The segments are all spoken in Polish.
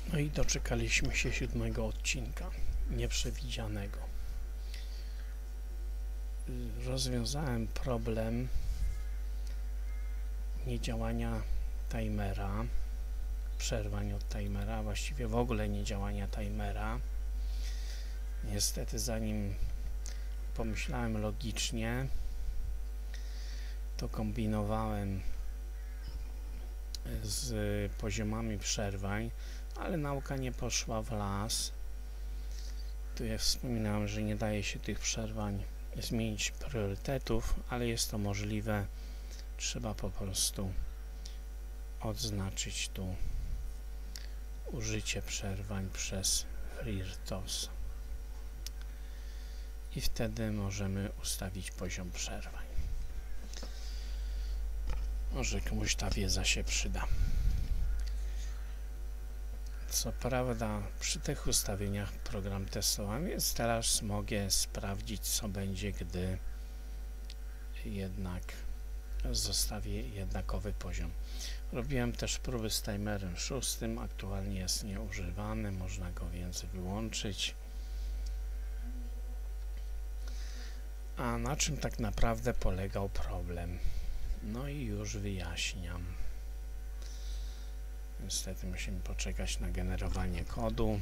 No i doczekaliśmy się 7. odcinka, nieprzewidzianego. Rozwiązałem problem niedziałania timera, przerwań od timera, właściwie w ogóle niedziałania timera. Niestety, zanim pomyślałem logicznie, to kombinowałem z poziomami przerwań, ale nauka nie poszła w las. Tu ja wspominałem, że nie daje się tych przerwań zmienić priorytetów, ale jest to możliwe. Trzeba po prostu odznaczyć tu użycie przerwań przez FreeRTOS i wtedy możemy ustawić poziom przerwań. Może komuś ta wiedza się przyda. Co prawda przy tych ustawieniach program testowałem, więc teraz mogę sprawdzić, co będzie, gdy jednak zostawię jednakowy poziom. Robiłem też próby z timerem 6, aktualnie jest nieużywany, można go więc wyłączyć. A na czym tak naprawdę polegał problem? No i już wyjaśniam. Niestety musimy poczekać na generowanie kodu.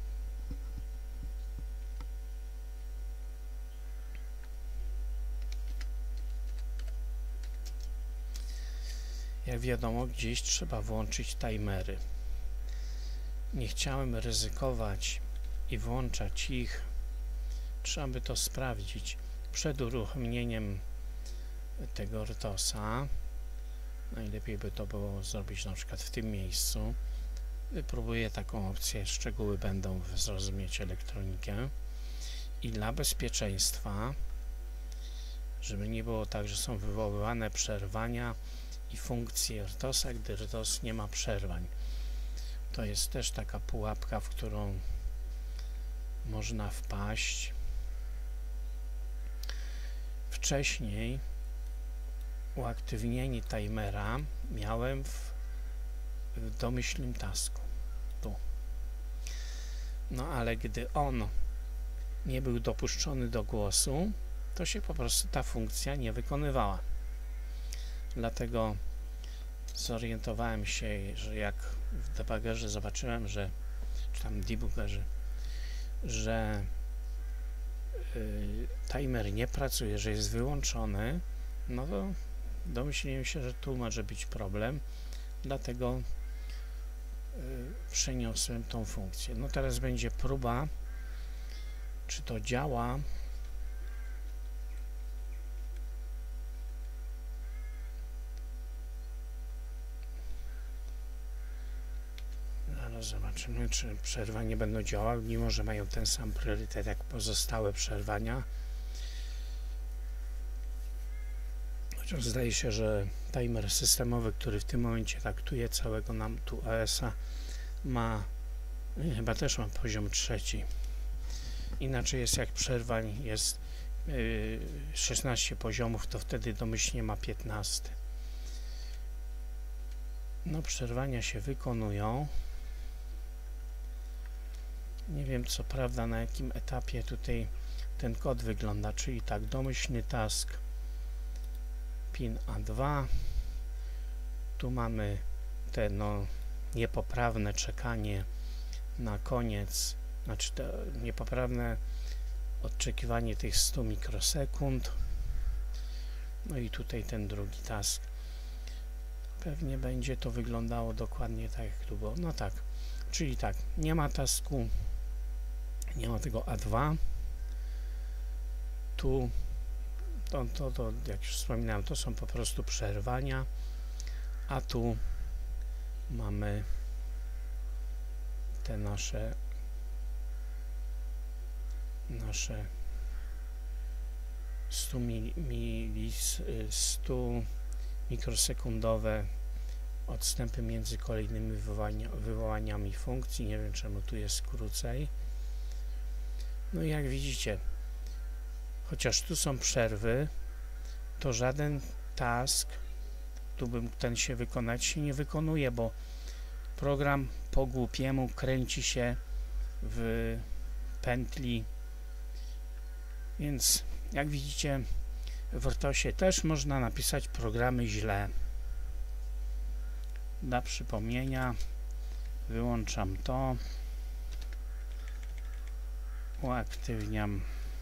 Jak wiadomo, gdzieś trzeba włączyć timery. Nie chciałem ryzykować i włączać ich. Trzeba by to sprawdzić przed uruchomieniem tego RTOS-a. Najlepiej by to było zrobić na przykład w tym miejscu. Wypróbuję taką opcję, szczegóły będą w Zrozumieć Elektronikę. I dla bezpieczeństwa, żeby nie było tak, że są wywoływane przerwania i funkcje RTOS-a, gdy RTOS nie ma przerwań. To jest też taka pułapka, w którą można wpaść. Wcześniej uaktywnienie timera miałem w domyślnym tasku. Tu. No ale gdy on nie był dopuszczony do głosu, to się po prostu ta funkcja nie wykonywała. Dlatego zorientowałem się, że jak w debuggerze zobaczyłem, że czy tam debuggerze, że timer nie pracuje, że jest wyłączony, no to domyśliłem się, że tu może być problem, dlatego przeniosłem tą funkcję. No teraz będzie próba, czy to działa. Zaraz zobaczymy, czy przerwania będą działały, mimo że mają ten sam priorytet jak pozostałe przerwania. Chociaż zdaje się, że timer systemowy, który w tym momencie traktuje całego nam tu AS-a, ma, chyba też ma poziom 3. Inaczej jest, jak przerwań jest 16 poziomów, to wtedy domyślnie ma 15. No, przerwania się wykonują. Nie wiem, co prawda, na jakim etapie tutaj ten kod wygląda, czyli tak, domyślny task pin A2, tu mamy te niepoprawne czekanie na koniec, znaczy to niepoprawne odczekiwanie tych 100 mikrosekund, no i tutaj ten drugi task. Pewnie będzie to wyglądało dokładnie tak, jak tu było. No tak, czyli tak, nie ma tasku, nie ma tego A2, tu to jak już wspominałem, to są po prostu przerwania, a tu mamy te nasze 100 mikrosekundowe odstępy między kolejnymi wywołaniami funkcji. Nie wiem, czemu tu jest krócej. No i jak widzicie, chociaż tu są przerwy, to żaden task, tu bym ten się wykonać, się nie wykonuje, bo Program po głupiemu kręci się w pętli, więc jak widzicie, w RTOSie też można napisać programy źle. Dla przypomnienia wyłączam to, uaktywniam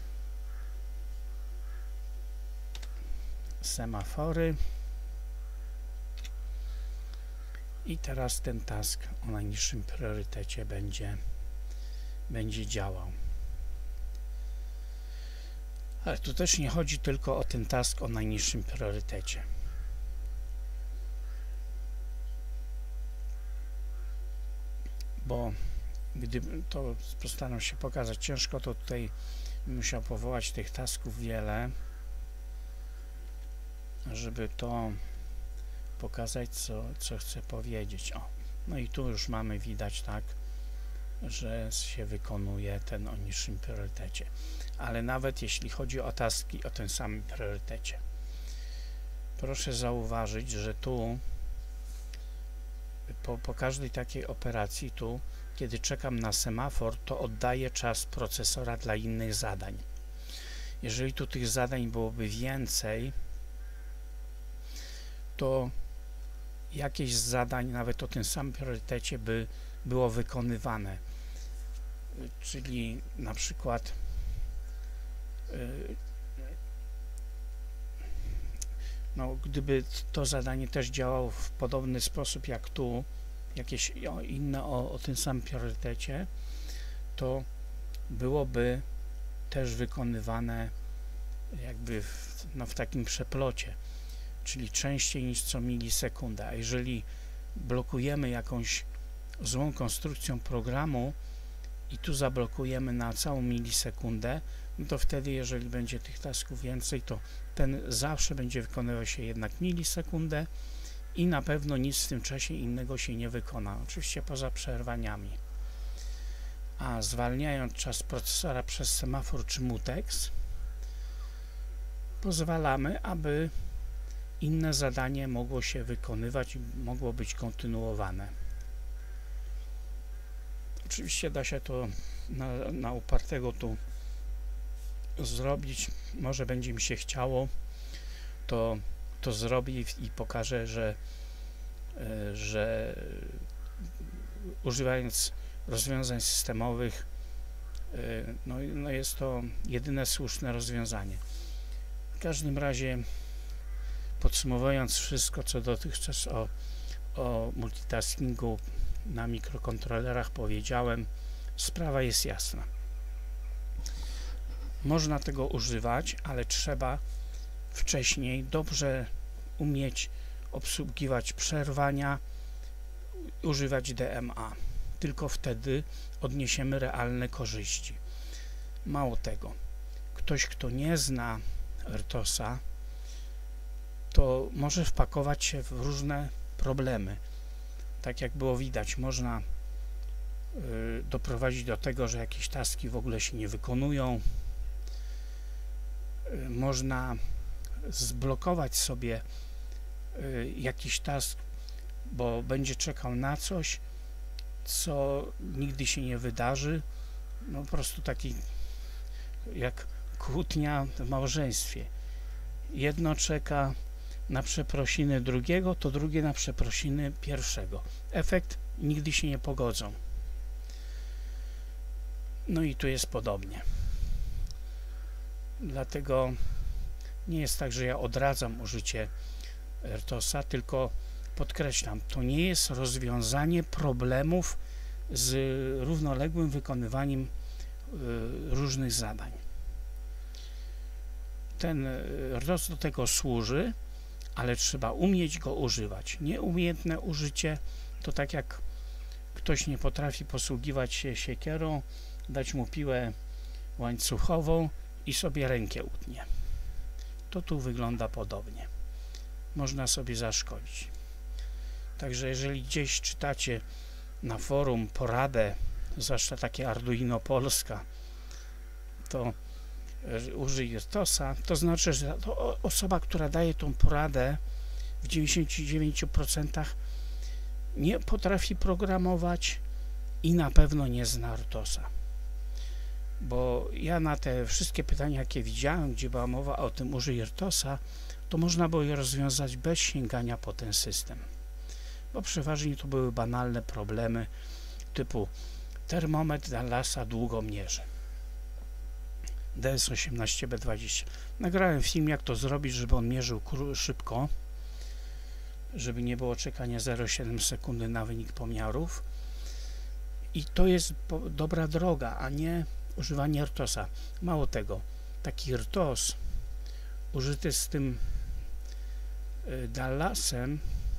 semafory i teraz ten task o najniższym priorytecie będzie działał. Ale tu też nie chodzi tylko o ten task o najniższym priorytecie. Bo gdyby to postaram się pokazać ciężko, to tutaj musiał powołać tych tasków wiele, żeby to pokazać, co chcę powiedzieć. O, no i tu już mamy widać, tak, że się wykonuje ten o niższym priorytecie. Ale nawet jeśli chodzi o taski o tym samym priorytecie, proszę zauważyć, że tu po każdej takiej operacji, tu kiedy czekam na semafor, to oddaję czas procesora dla innych zadań. Jeżeli tu tych zadań byłoby więcej, to jakieś z zadań nawet o tym samym priorytecie by było wykonywane. Czyli na przykład no, gdyby to zadanie też działało w podobny sposób jak tu, jakieś inne o tym samym priorytecie, to byłoby też wykonywane jakby w takim przeplocie, czyli częściej niż co milisekundę. A jeżeli blokujemy jakąś złą konstrukcją programu i tu zablokujemy na całą milisekundę, no to wtedy, jeżeli będzie tych tasków więcej, to ten zawsze będzie wykonywał się jednak milisekundę i na pewno nic w tym czasie innego się nie wykona, oczywiście poza przerwaniami. A zwalniając czas procesora przez semafor czy mutex, pozwalamy, aby inne zadanie mogło się wykonywać i mogło być kontynuowane. Oczywiście da się to na upartego tu zrobić. Może będzie mi się chciało, to zrobię i pokażę, że używając rozwiązań systemowych no jest to jedyne słuszne rozwiązanie. W każdym razie, podsumowując wszystko, co dotychczas o multitaskingu na mikrokontrolerach powiedziałem, sprawa jest jasna. Można tego używać, ale trzeba wcześniej dobrze umieć obsługiwać przerwania, używać DMA. Tylko wtedy odniesiemy realne korzyści. Mało tego, ktoś, kto nie zna RTOS-a, to może wpakować się w różne problemy. Tak jak było widać, można doprowadzić do tego, że jakieś taski w ogóle się nie wykonują. Można zblokować sobie jakiś task, bo będzie czekał na coś, co nigdy się nie wydarzy. No po prostu taki jak kłótnia w małżeństwie. Jedno czeka na przeprosiny drugiego, to drugie na przeprosiny pierwszego. Efekt: nigdy się nie pogodzą. No i tu jest podobnie. Dlatego nie jest tak, że ja odradzam użycie RTOS-a, tylko podkreślam, to nie jest rozwiązanie problemów z równoległym wykonywaniem różnych zadań. Ten RTOS do tego służy, ale trzeba umieć go używać. Nieumiejętne użycie to tak jak ktoś nie potrafi posługiwać się siekierą, dać mu piłę łańcuchową i sobie rękę utnie. To tu wygląda podobnie. Można sobie zaszkodzić. Także jeżeli gdzieś czytacie na forum poradę, zwłaszcza takie Arduino Polska, to użyj RTOS-a, to znaczy, że to osoba, która daje tą poradę, w 99% nie potrafi programować i na pewno nie zna RTOS-a. Bo ja na te wszystkie pytania, jakie widziałem, gdzie była mowa o tym użyj RTOS-a, to można było je rozwiązać bez sięgania po ten system. Bo przeważnie to były banalne problemy typu termometr Dallasa długo mierzy. DS18B20. Nagrałem film, jak to zrobić, żeby on mierzył szybko, żeby nie było czekania 0,7 sekundy na wynik pomiarów. I to jest dobra droga, a nie używanie RTOS-a. Mało tego, taki RTOS użyty z tym Dallasem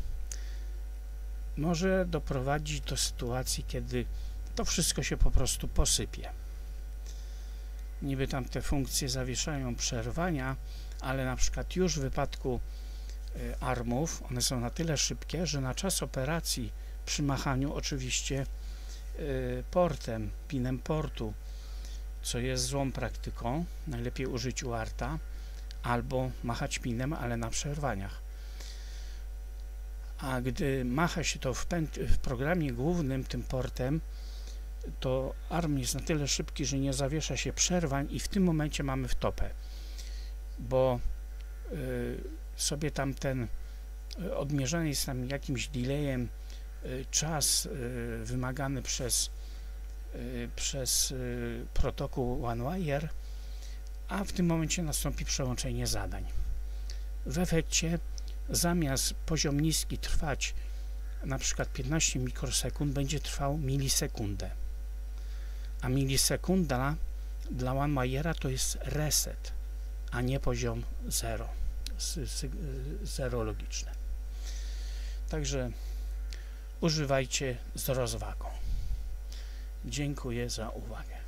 może doprowadzić do sytuacji, kiedy to wszystko się po prostu posypie. Niby tam te funkcje zawieszają przerwania, ale na przykład już w wypadku ARM-ów one są na tyle szybkie, że na czas operacji przy machaniu oczywiście portem, pinem portu, co jest złą praktyką, najlepiej użyć UART-a albo machać pinem, ale na przerwaniach. A gdy macha się to w programie głównym tym portem, to ARM jest na tyle szybki, że nie zawiesza się przerwań i w tym momencie mamy wtopę, bo sobie tam ten odmierzany jest tam jakimś delayem czas wymagany przez protokół OneWire, a w tym momencie nastąpi przełączenie zadań. W efekcie zamiast poziom niski trwać na przykład 15 mikrosekund, będzie trwał milisekundę, a milisekunda dla OneWire'a to jest reset, a nie poziom 0 logiczne. Także używajcie z rozwagą. Dziękuję za uwagę.